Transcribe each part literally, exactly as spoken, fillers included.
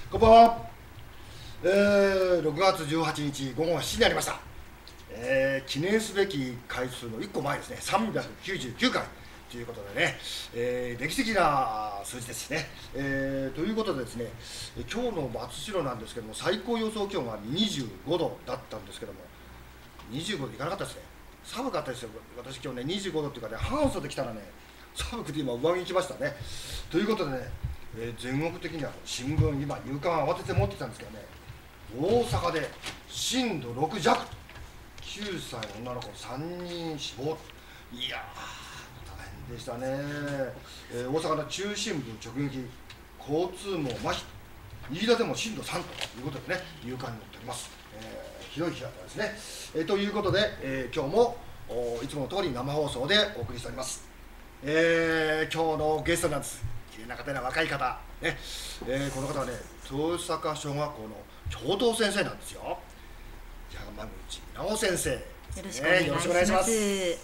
こんばんは。えー、ろくがつじゅうはちにちごごしちじになりました。えー、記念すべき回数のいっこまえですね、さんびゃくきゅうじゅうきゅうかいということでね、えー、歴史的な数字ですね。えー、ということでですね、今日の松代なんですけども、最高予想気温がにじゅうごどだったんですけども、にじゅうごどいかなかったですね。寒かったですよ。私今日ね、にじゅうごどっていうかね、半袖着たらね、寒くて今上着着ましたね。ということでね、えー、全国的には新聞、今夕刊慌てて持ってきたんですけどね、大阪で震度ろくじゃく、きゅうさいの女の子さんにん死亡。いやー、大変でしたね。えー、大阪の中心部直撃、交通網麻痺、新潟でも震度さんということでね、夕刊に載っております。えー、ひどい日だったですね。えー、ということで、えー、今日もいつもの通り生放送でお送りしております。えー、今日のゲストなんです。綺麗な方や若い方、ねえー、この方はね、豊坂小学校の教頭先生なんですよ。山口直先生、 よろしくお願いします。え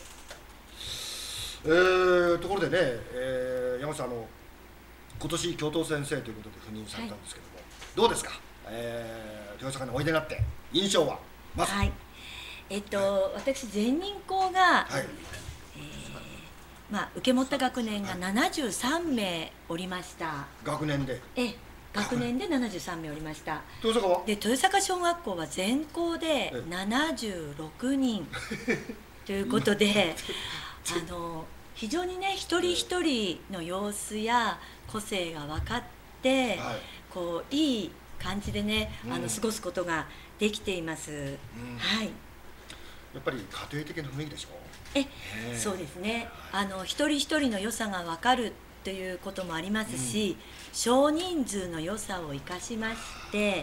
ー、ところでね、えー、山口さん、あの今年教頭先生ということで赴任されたんですけども、はい、どうですか、えー、豊坂においでになって印象はまず。 はい、えっと、はい、私前任校が、はい、えー、まあ、受け持った学年がななじゅうさんめいおりました。はい、 学年でえ学年でななじゅうさんめいおりました。 豊坂はで豊坂小学校は全校でななじゅうろくにんということであの非常にね、一人一人の様子や個性が分かって、はい、こういい感じでね、うん、あの過ごすことができています。うん、はい。 やっぱり家庭的な雰囲気でしょう。 え、そうですね。あの一人一人の良さが分かるということもありますし、うん、少人数の良さを生かしまして、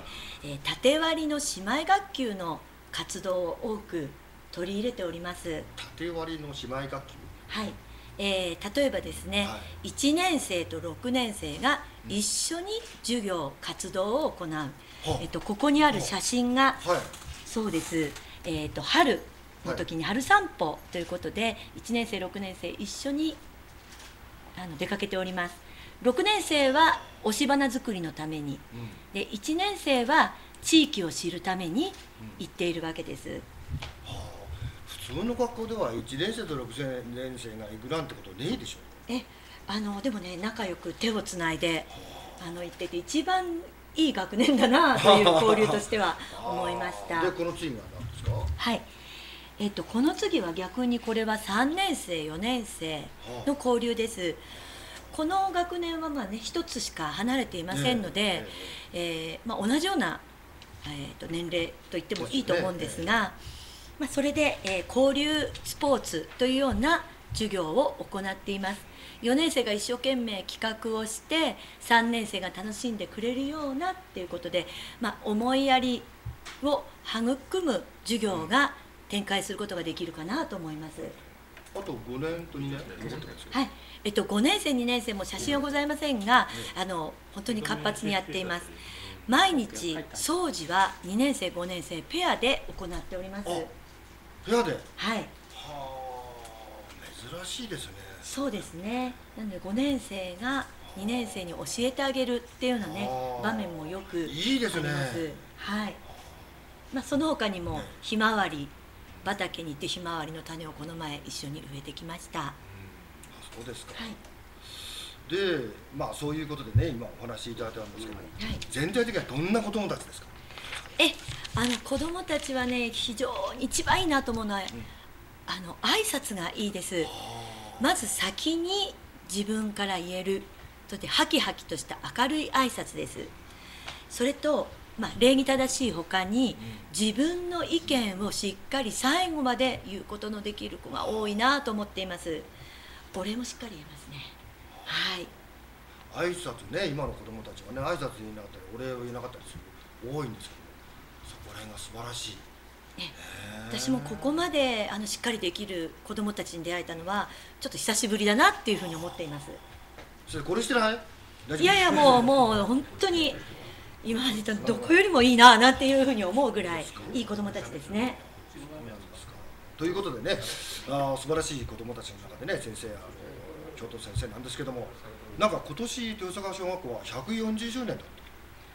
えー、縦割りの姉妹学級の活動を多く取り入れております。 縦割りの姉妹学級。 はい。えー、例えばですね、はい、いちねんせいとろくねんせいが一緒に授業活動を行う、うん、えっと、ここにある写真が、はい、そうです、えー、と春の時に春散歩ということで、はい、いちねんせいろくねんせい一緒にあの出かけております。ろくねんせいは押し花作りのために、うん、でいちねんせいは地域を知るために行っているわけです。うん、はあ、普通の学校ではいちねんせいとろくねんせいが行くなんてことねえでしょ。 えあのでもね、仲良く手をつないで、はあ、あの行ってて一番いい学年だなという交流としては思いました。 でこの次は何ですか。 はい、えっと、この次は逆にこれはさんねんせいよねんせいの交流です。この学年はまあねひとつしか離れていませんので、ねえーまあ、同じような、えー、と年齢と言ってもいいと思うんですが、ねまあ、それで、えー、交流スポーツというような授業を行っています。よねんせいが一生懸命企画をしてさんねんせいが楽しんでくれるようなっていうことで、まあ、思いやりを育む授業が展開することができるかなと思います。 あとごねんとにねん残ってますよ。 はい、えっと、ごねんせいにねんせいも写真はございませんが、あの本当に活発にやっています。毎日掃除はにねんせいごねんせいペアで行っております。 ペアで。 はい。はあ、珍しいですね。 そうですね。なのでごねんせいがにねんせいに教えてあげるっていうようなね場面もよくあります。 いいですね。 はい。まあその他にもひまわり畑に行ってひまわりの種をこの前一緒に植えてきました。うん、あ、 そうですか。 はい。 で、まあそういうことでね、今お話しいただいたんですけど、はい、全体的にはどんな子どもたちですか。 え、あの子どもたちはね、非常に一番いいなと思うのは、うん、あの挨拶がいいです。まず先に自分から言える、そしてハキハキとした明るい挨拶です。それとまあ、礼儀正しいほかに、うん、自分の意見をしっかり最後まで言うことのできる子が多いなと思っています。お礼もしっかり言えますね。 はい。挨拶ね、今の子どもたちはね、挨拶言えなかったりお礼を言えなかったりする多いんですけど、そこら辺が素晴らしい。 ね、私もここまであのしっかりできる子どもたちに出会えたのはちょっと久しぶりだなっていうふうに思っています。 それこれしてない？ いやいや、もうもう本当に今までとどこよりもいいななんていうふうに思うぐらいいい子どもたちですね。 ということでね、あ素晴らしい子どもたちの中でね、先生、あの教頭先生なんですけども、なんか今年豊坂小学校はひゃくよんじゅっしゅうねんだと。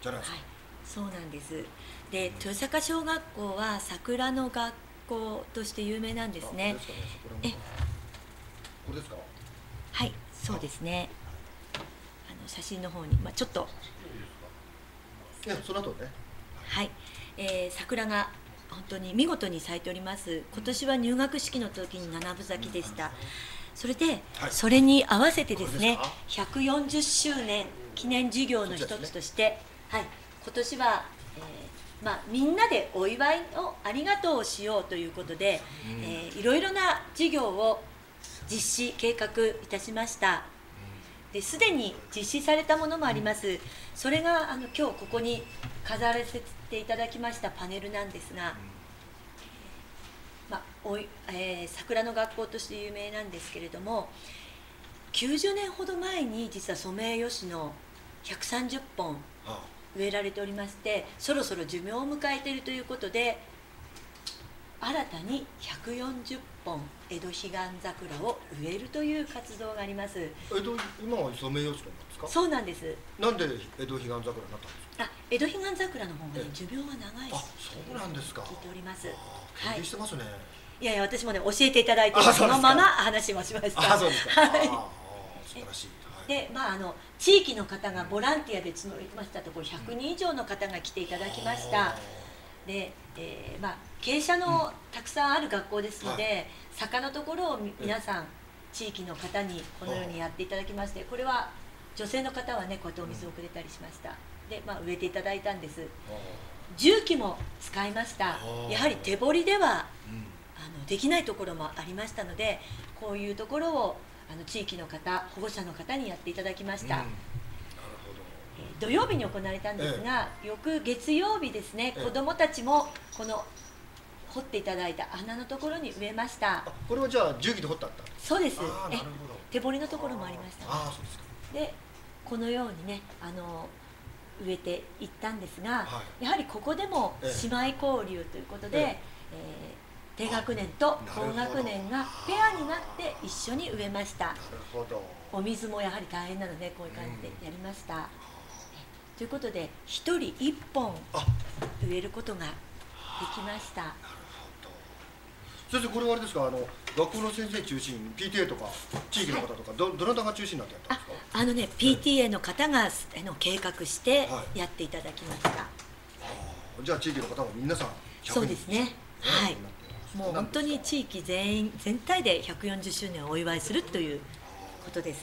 じゃないですか。 はい、そうなんです。で、豊坂小学校は桜の学校として有名なんですね。え、 これですか？ はい、そうですね。あの写真の方に、まあ、ちょっと。 いや、その後ね。 はい、えー、桜が本当に見事に咲いております。今年は入学式の時に七分咲きでした。それで、はい、それに合わせてですね、ひゃくよんじゅっしゅうねん記念事業の一つとして、ね、はい、今年は、えーまあ、みんなでお祝いをありがとうをしようということで、うん、えー、いろいろな事業を実施計画いたしました。ですでに実施されたものもあります。それがあの今日ここに飾らせていただきましたパネルなんですが、まあおいえー、桜の学校として有名なんですけれども、きゅうじゅうねんほど前に実はソメイヨシノひゃくさんじゅっぽん植えられておりまして、そろそろ寿命を迎えているということで、新たにひゃくよんじゅっぽん江戸彼岸桜を植えるという活動があります。 江戸、今はソメイヨシノなんですか？ そうなんです。 なんで江戸彼岸桜になったんですか？ あ、江戸彼岸桜の方がね、寿命は長い。 あ、そうなんですか。 聞いております。 はい。してますね。 いやいや、私もね、教えていただいて、そのまま話もしました。 あ、そうですか。はい。素晴らしい。 で、まあ、あの地域の方がボランティアで募りましたところひゃくにん以上の方が来ていただきました。で、えーまあ、傾斜のたくさんある学校ですので、うん、はい、坂のところを皆さん地域の方にこのようにやっていただきまして、これは女性の方はねこうやってお水をくれたりしました。で、まあ、植えていただいたんです。重機も使いました。やはり手掘りでは、うん、あのできないところもありましたので、こういうところをあの地域の方、保護者の方にやっていただきました。うん、土曜日に行われたんですが、ええ、翌月曜日ですね、ええ、子どもたちもこの掘っていただいた穴のところに植えました。 あ、これはじゃあ重機で掘ったんだ。 そうです。え、手彫りのところもありました、ね。 ああ、そうですか。 で、このようにね、あの植えていったんですが、はい、やはりここでも姉妹交流ということで、えええー低学年と高学年がペアになって一緒に植えました。なるほど。お水もやはり大変なのでこういう感じでやりました。うん、ということでひとりいっぽん植えることができました。なるほど。先生、これはあれですか、あの学校の先生中心 ピーティーエー とか地域の方とか、はい、どどなたが中心になってやったんですか？ あ、あのね ピーティーエー の方があの計画してやっていただきました。はい、 じゃあ地域の方も皆さんそうですね。はい。もう本当に地域全員全体でひゃくよんじゅっしゅうねんをお祝いするということです。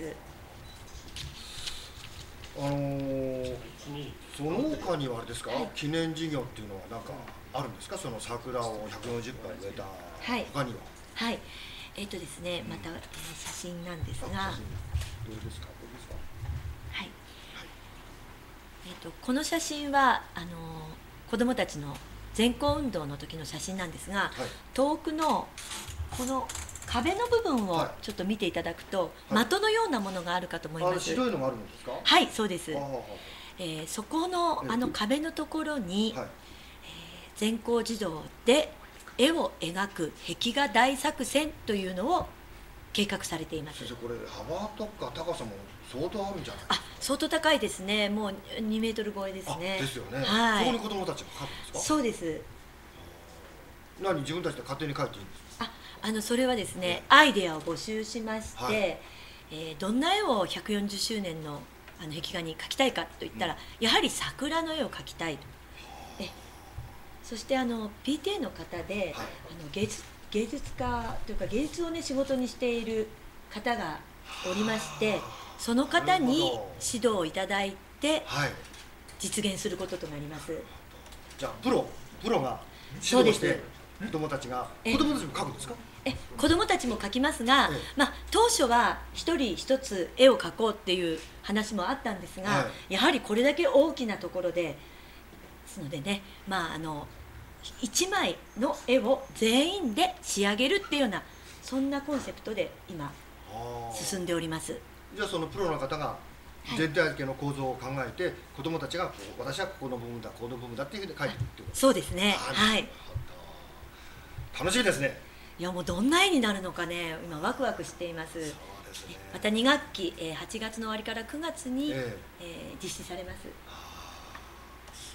あのー、その他にはあれですか、はい、記念事業っていうのは何かあるんですか？その桜をひゃくよんじゅっぽん植えた他には。 はい、はい、えっ、ー、とですね、また、えー、写真なんですが、どれですか？どれですか？はい、はい、えっ、ー、とこの写真はあのー、子どもたちの全校運動の時の写真なんですが、はい、遠くのこの壁の部分をちょっと見ていただくと、はい、的のようなものがあるかと思います。 白いのがあるんですか？ はい、そうです。えー、そこのあの壁のところに、はい、えー、全校児童で絵を描く壁画大作戦というのを計画されています。 先生、これ幅とか高さも相当あるんじゃないですか？ あ、相当高いですね。もうにメートル超えですね。 ですよね。はい。そこに子供たちが描くんですか？ そうです。 何、自分たちで勝手に描いていいんですか？ あ、あのそれはですね、ね、アイデアを募集しまして、はい、えー、どんな絵をひゃくよんじゅっしゅうねんのあの壁画に描きたいかと言ったら、うん、やはり桜の絵を描きたいと。え、そしてあの ピーティーエー の方で、はい、あの芸術芸術家というか芸術をね仕事にしている方がおりまして、その方に指導をいただいて実現することとなります。 じゃあプロプロが指導して子どもたちが子どもたちも描くんですか？ え、子どもたちも描きますが、ええ、まあ、当初は一人一つ絵を描こうっていう話もあったんですが、はい、やはりこれだけ大きなところでですのでね、まああのいちまいの絵を全員で仕上げるっていうようなそんなコンセプトで今進んでおります。 じゃあそのプロの方が全体だけの構造を考えて、はい、子どもたちが私はここの部分だこの部分だっていうふうに書いていくっていうこと。 そうですね。はい。 楽しいですね。 いや、もうどんな絵になるのかね、今ワクワクしています。そうですね。またに学期、えー、はちがつの終わりからくがつに、えーえー、実施されます。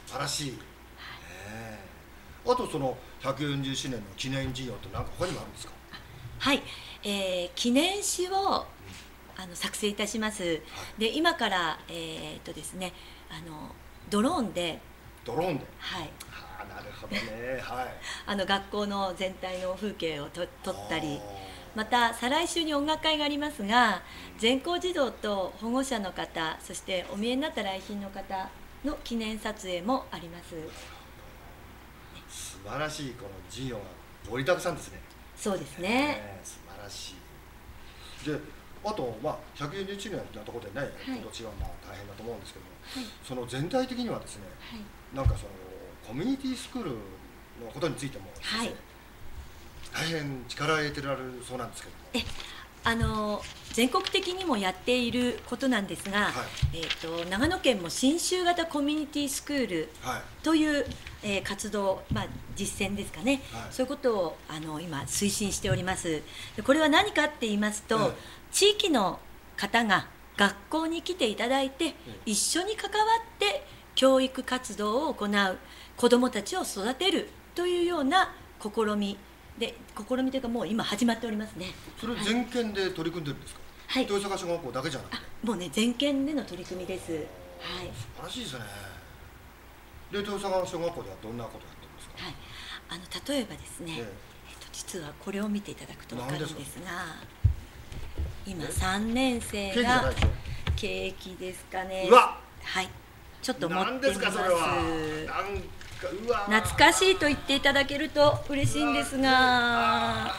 素晴らしい、えー、あとそのひゃくよんじゅうしゅうねんの記念事業って何か他にもあるんですか？ はい、えー、記念誌をあの作成いたします。はい、で今からえー、っとですねあのドローンでドローンで、 はい、 はあ、なるほどね、はい、 あの学校の全体の風景をと撮ったり、また再来週に音楽会がありますが、全校児童と保護者の方、そしてお見えになった来賓の方の記念撮影もあります。 素晴らしいこの事業が盛りだくさんですね。 そうですね、 えー、素晴らしい。であと、まあ、ひゃくよんじゅういちねんのところでね、今年はまあ大変だと思うんですけども、はい、その全体的にはですね、はい、なんかそのコミュニティスクールのことについてもですね、はい、大変力を入れてられるそうなんですけども、 えあの全国的にもやっていることなんですが、はい、えー、と長野県も信州型コミュニティスクールという、はい、えー、活動、まあ、実践ですかね、はい、そういうことをあの今推進しております。でこれは何かって言いますと、はい、地域の方が学校に来ていただいて、はい、一緒に関わって教育活動を行う、子どもたちを育てるというような試みで、試みというかもう今始まっておりますね。 それ全県で取り組んでるんですか？はい、豊坂小学校だけじゃなくて。 もうね、全県での取り組みです。はい、 素晴らしいですね。で豊坂小学校ではどんなことをやってるんですか？ はい、あの例えばですね、えええっと、実はこれを見ていただくと分かるんですが、今さんねんせいがケーキですかね。 うわ、 はい、ちょっと持ってみます。 何ですかそれは。なんうわ、懐かしいと言っていただけると嬉しいんですが、はい、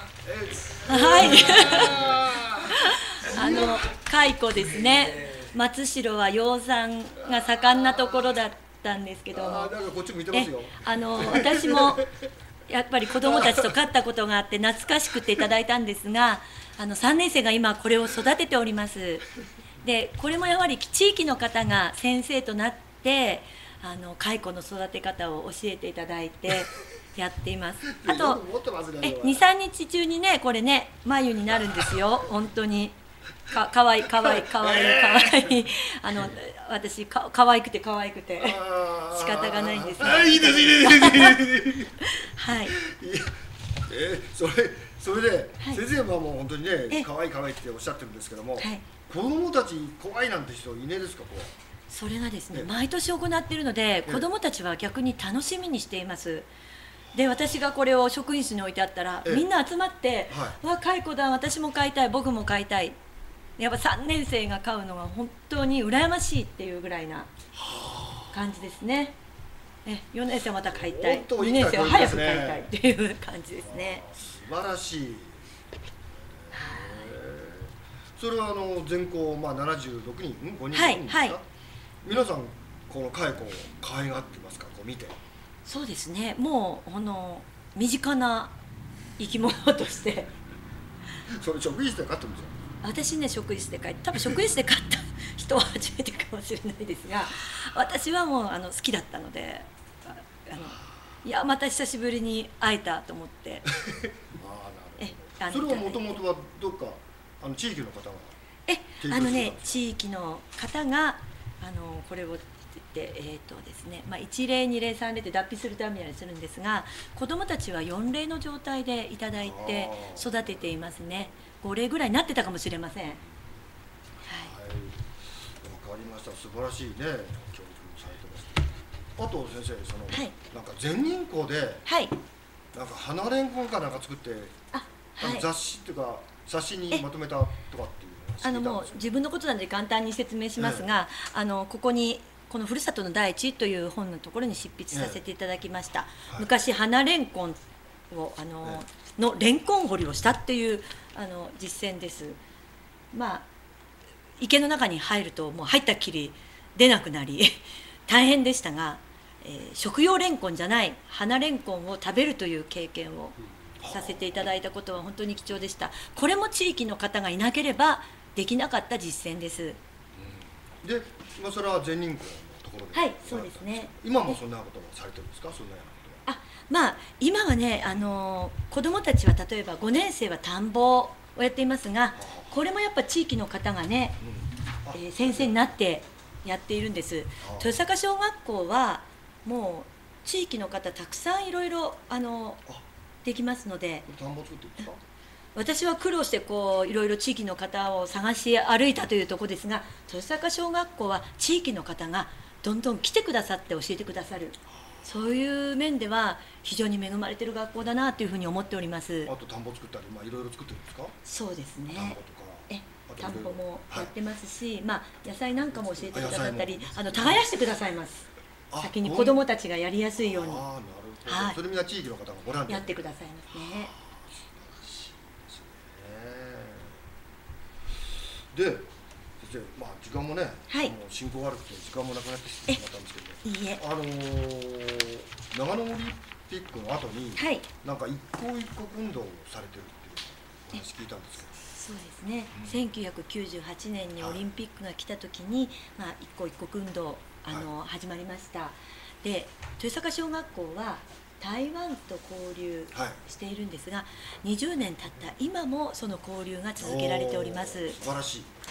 あの蚕ですね。松代は養蚕が盛んなところだったんですけども、 あ、なんかこっち向いてますよ。 あの私もやっぱり子どもたちと飼ったことがあって懐かしくていただいたんですが、あのさんねんせいが今これを育てております。でこれもやはり地域の方が先生となってあの蚕の育て方を教えていただいてやっています。あとに、さんにち中にね、これね眉になるんですよ。本当にかかわいいかわいいかわいいかわいい、あの私かかわいくてかわいくて仕方がないんですが、 いいですいいですいいですはい。 えそれそれで、はい、先生はもう本当にねかわいいかわいいっておっしゃってるんですけども、はい、子供たち怖いなんて人いねえですか？こうそれがですね、毎年行っているので、子どもたちは逆に楽しみにしています。で私がこれを職員室に置いてあったら、みんな集まって「わ、蚕だ、私も買いたい、僕も買いたい」、やっぱさんねんせいが買うのは本当に羨ましいっていうぐらいな感じですね。えよねんせいはまた買いたい、にねんせいは早く買いたいっていう感じですね。 素晴らしい。それはあの全校、まあ、ななじゅうろくにん、ごにん、はい、ですか、はい、皆さんこの蚕を可愛がってますか？こう見て。 そうですね、もうあの身近な生き物としてそれ職員室で飼ってるんですよ。 私ね、職員室で飼って、多分職員室で飼った人は初めてかもしれないですが、私はもうあの好きだったので、あのいやまた久しぶりに会えたと思ってああ、なるほど。それはもともとはどっかあの地域の方がえあのね地域の方があのこれをって言って、えーとですねまあ、いちれいにれいさんれいって脱皮するためにするんですが、子どもたちはよんれいの状態でいただいて育てていますね。ごれいぐらいになってたかもしれません。はい、 わかりました。素晴らしいね教育されてます。あと先生、その、はい、なんか全人校で、はい、なんか花レンコンかなんか作ってあ、はい、雑誌っていうか冊子にまとめたとかっていうあのもう自分のことなので簡単に説明しますが、ええ、あのここにこのふるさとの第一という本のところに執筆させていただきました。ええ、昔花レンコンをあの、え、のレンコン掘りをしたっていうあの実践です。まあ池の中に入るともう入ったっきり出なくなり大変でしたが、えー、食用レンコンじゃない花レンコンを食べるという経験をさせていただいたことは本当に貴重でした。これも地域の方がいなければできなかった実践です。 うん、で、まあ、それは全人口のところで、 はい、そうですね。 今もそんなことをされてるんですか？そんなようなことは。 あ、まあ今はね、あの子どもたちは例えばごねんせいは田んぼをやっていますが、これもやっぱ地域の方がね、うん、えー、先生になってやっているんです。豊坂小学校はもう地域の方たくさんいろいろあのできますので。 田んぼ作ってるんですか？ 私は苦労してこういろいろ地域の方を探し歩いたというところですが、豊坂小学校は地域の方がどんどん来てくださって教えてくださる、そういう面では非常に恵まれている学校だなというふうに思っております。 あと田んぼ作ったり、まあいろいろ作ってるんですか？ そうですね。 田んぼとか。 え田んぼもやってますし、 はい、 まあ野菜なんかも教えてくださったり、あの耕耕してくださいます。先に子どもたちがやりやすいように。 ああ、なるほど。はい、それみんな地域の方がご覧にやってくださいますね。 で、先生、まあ時間もね、 はい、 もう進行悪くて時間もなくなってしまったんですけど、 いいえ、 あのー、長野オリンピックの後に、はい、なんか一個一個運動をされてるっていう話聞いたんですけど。 そうですね、うん、せんきゅうひゃくきゅうじゅうはちねんにオリンピックが来た時に、はい、まあ、一個一個運動あの、はい、始まりました。で、豊坂小学校は台湾と交流しているんですが、はい、にじゅうねん経った今もその交流が続けられております。 素晴らしい、はい、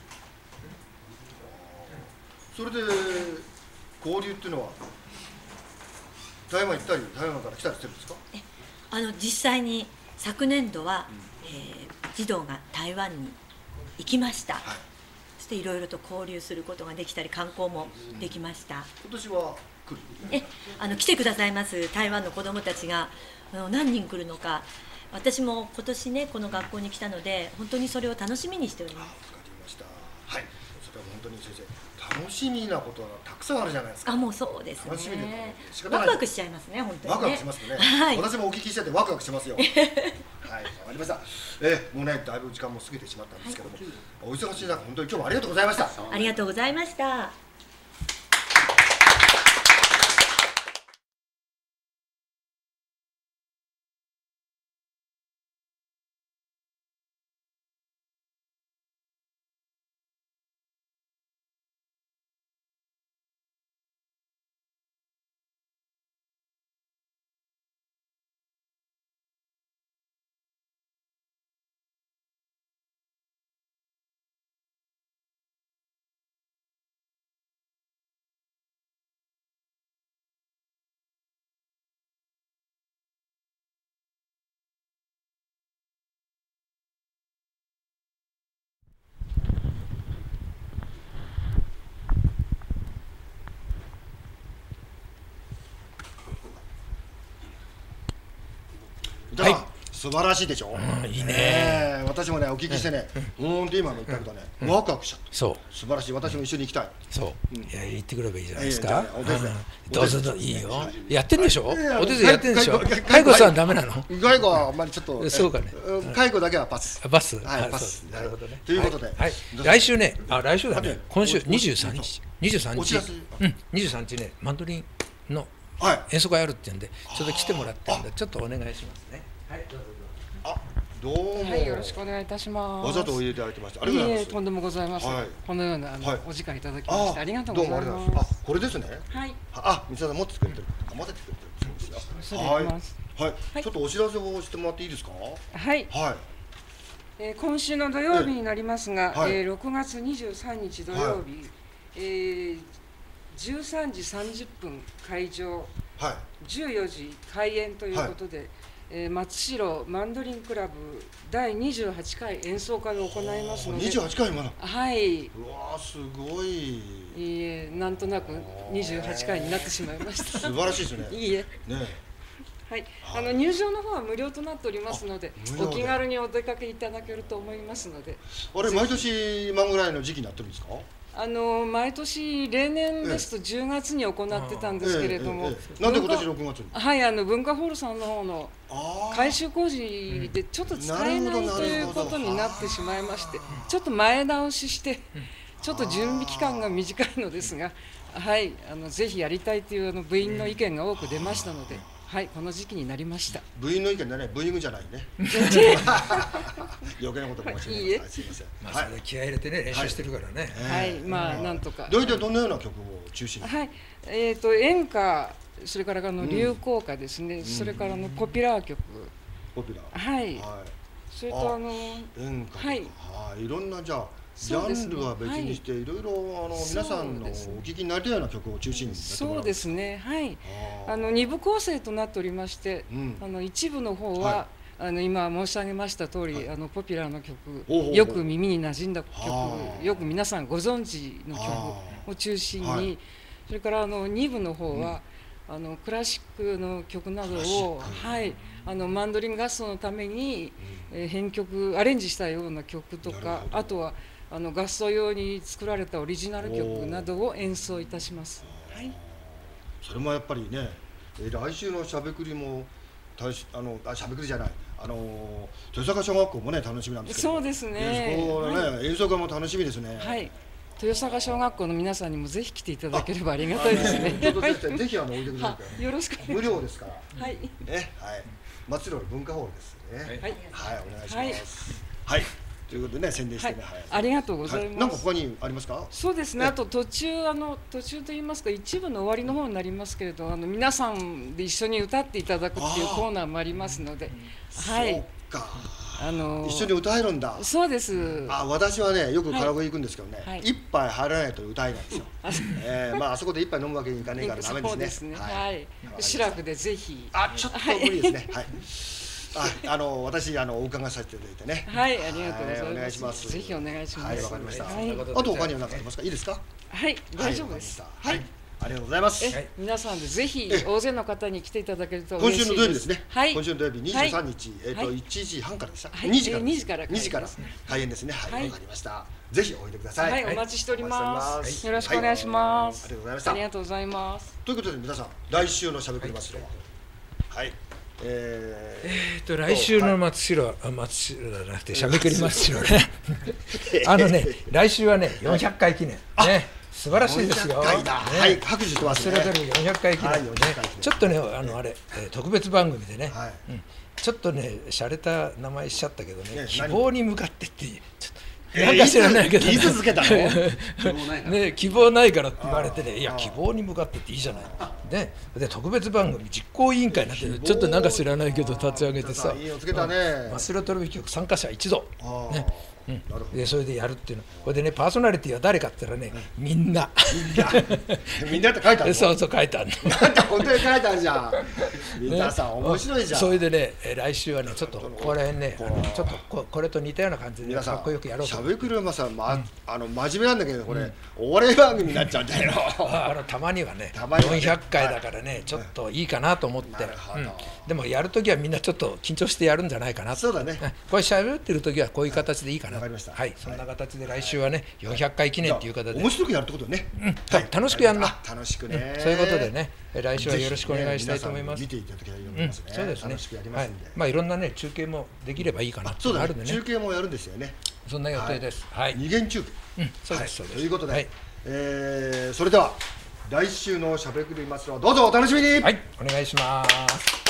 それで交流っていうのは台湾行ったり台湾から来たりしてるんですか？ えあの実際に昨年度は、うん、えー、児童が台湾に行きました、はい、そしていろいろと交流することができたり観光もできました、うん、 今年はえあの来てくださいます台湾の子どもたちがあの何人来るのか、私も今年ねこの学校に来たので本当にそれを楽しみにしております。 わかりました。はい、それは本当に先生楽しみなことがたくさんあるじゃないですか。 あ、もうそうですね。 楽しみでワクワクしちゃいますね、本当に、ね、 ワクワクしますね、はい、私もお聞きしててワクワクしますよ。はい、わかりました。えもうねだいぶ時間も過ぎてしまったんですけども、はい、お忙しい中本当に今日もありがとうございました。 ありがとうございました。 はい、素晴らしいでしょ。 うん、いいね、えー。私もねお聞きしてね、本当今の言ったことね、ワクワクしちゃった。 そう。 素晴らしい。私も一緒に行きたい。 そう。いや言ってくればいいじゃないですか。 お手伝い。 どうぞどうぞいいよ。やってんでしょ。お手伝いやってんでしょ。介護さんダメなの？ 介護はあんまりちょっと。 そうかね。 介護だけはパス。 パス。 はいパス。 なるほどね。 ということで、 はい。来週ね、あ来週だね。今週にじゅうさんにち、にじゅうさんにち、うんにじゅうさんにちねマンドリンの演奏会あるって言うんで、ちょっと来てもらってんでちょっとお願いしますね。はいどうぞ。 あ、どうも、 はい、よろしくお願いいたします。 わざとお入れていただいてました。ありがとうございます。 とんでもございません。はい、このようなあの、はい、お時間いただきましてありがとうございます。どうもありがとうございます。 あ、これですね。 はい。 あ、三沢さん持ってくれてる。持っててくれてるんですよ。はい。はい。ちょっとお知らせをしてもらっていいですか。 はい。 はい。 えー、今週の土曜日になりますが、えー、ろくがつにじゅうさんにち土曜日、えー、じゅうさんじさんじゅっぷん会場、はい、じゅうよじ開演ということで、えー、松代マンドリンクラブだいにじゅうはちかい演奏会を行いますので。 にじゅうはちかいまだ。 はい。 うわすごい。 いいえ、なんとなくにじゅうはちかいになってしまいました。 素晴らしいですね。 いいえ。ね。はい、あの入場の方は無料となっておりますので、お気軽にお出かけいただけると思いますので。 あれ毎年今ぐらいの時期になってるんですか？ あの毎年例年ですとじゅうがつに行ってたんですけれども、 なんで今年ろくがつに？ はい、あの文化ホールさんの方の改修工事でちょっと使えないということになってしまいまして、ちょっと前倒ししてちょっと準備期間が短いのですが、はい、あのぜひやりたいというあの部員の意見が多く出ましたので。はい、この時期になりました。 部員の意見だね、ブーイングじゃないね。余計なこと申し訳ない。すみません。 まあそれ気合い入れてね練習してるからね。 はい、まあなんとか。 どういったどのような曲を中心に。 はい、えっと演歌、それからあの流行歌ですね。それからのポピュラー曲。 ポピュラー。 はい。それとあの演歌。はい。いろんなじゃあジャンルは別にしていろいろあの皆さんのお聞きになりたいような曲を中心にやってもらう。 そうですね、はい。あの二部構成となっておりまして、うん、あの一部の方は、はい、あの今申し上げました通り、はい、あのポピュラーの曲、よく耳に馴染んだ曲、よく皆さんご存知の曲を中心に、はい、それからあのに部の方は、うん、あのクラシックの曲などを、はい、あのマンドリン合奏のために、うん、え編曲アレンジしたような曲とか、あとはあの合奏用に作られたオリジナル曲などを演奏いたします。はい、 それもやっぱりね、え来週のしゃべくりもあのあしゃべくりじゃない、あの豊坂小学校もね楽しみなんですけど。 そうですね。 そこのね、はい、演奏会も楽しみですね。 はい。豊坂小学校の皆さんにもぜひ来ていただければありがたいですね。 ぜひあのおいでください。 よろしく。 無料ですから。 はい。 ね、はい。松浦文化ホールですね。 はい。 はい、お願いします。はい。ということでね、宣伝してね、はい、 ありがとうございます。 なんか他にありますか？ そうですね。あと途中あの途中と言いますか一部の終わりの方になりますけれど、あの皆さんで一緒に歌っていただくっていうコーナーもありますので、はい。 そうか。 あの一緒に歌えるんだ。 そうです。 あ、私はねよくカラオケ行くんですけどね、一杯入らないと歌えないんですよ。ええ、まああそこで一杯飲むわけにいかねえからダメですね。 そうですね。はい。シラフでぜひ。 あ、ちょっと無理ですね。はい。あ、あの私あのお伺いさせていただいてね。 はい、ありがとうございます。 お願いします。 ぜひお願いします。 はい、わかりました。あと他には何かありますか？いいですか？ はい、大丈夫です。 はい、ありがとうございます。 皆さんでぜひ大勢の方に来ていただけると今週の土曜日ですね。 はい。 今週の土曜日にじゅうさんにち、えっといちじはんからでした。にじから。 にじから。 にじから開演ですね。はい、わかりました。ぜひおいでください。 はい、お待ちしております。よろしくお願いします。 ありがとうございました。 ありがとうございます。 ということで皆さん来週のしゃべくりますよ。はい。 えー、えーと来週の松代、あ松代じゃなくてしゃべくり松代ねあのね来週はねよんひゃっかい記念ね、素晴らしいですよ。 はい、拍手してますね。 忘れてるよんひゃっかい記念ね。ちょっとねあのあれ特別番組でね、ちょっとね洒落た名前しちゃったけどね、希望に向かってってちょっと。なんか知らないけど言い続けたのね、希望ないからって言われてね、いや希望に向かってっていいじゃないで、で特別番組実行委員会になってちょっとなんか知らないけど立ち上げてさ、松代テレビ局参加者一同ね、うん、でそれでやるっていうの、これでねパーソナリティは誰かって言ったらね、みんなみんなって書いてあるの？ そうそう書いてあるの。 なんか本当に書いてあるじゃん。皆さん面白いじゃん。 それでね来週はねちょっとここら辺ねちょっとここれと似たような感じでかっこよくやろうと。 しゃべくりはさ、まあの真面目なんだけどこれお笑い番組になっちゃうんだよ。 あのたまにはねよんひゃっかいだからねちょっといいかなと思って、でもやるときはみんなちょっと緊張してやるんじゃないかな。 そうだね。 これしゃべってるときはこういう形でいいかな。 わかりました。 はい、そんな形で来週はねよんひゃっかい記念っていう形で面白くやるってことね。 楽しくやるな。 楽しくね。 そういうことでね来週はよろしくお願いしたいと思います。 見ていただきたいと思いますね。 そうですね。 楽しくやりますんで。 まあいろんなね中継もできればいいかなってあるんでね。 中継もやるんですよね。 そんな予定です。はい。 二元中継。 そうですそうです。 ということで、えそれでは来週のしゃべくりますのどうぞお楽しみに。 はい、お願いします。